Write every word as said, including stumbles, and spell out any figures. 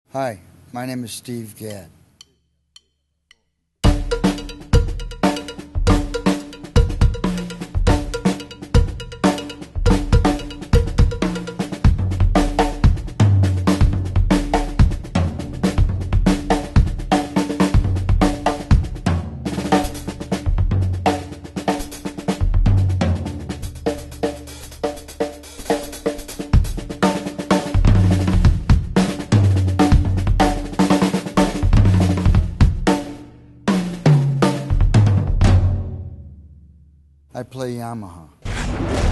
Hi, my name is Steve Gadd. I play Yamaha.